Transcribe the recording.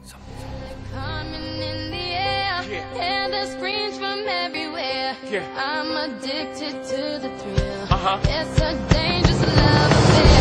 Coming in the air, hear the screams from everywhere. I'm addicted to the thrill. It's a dangerous love affair.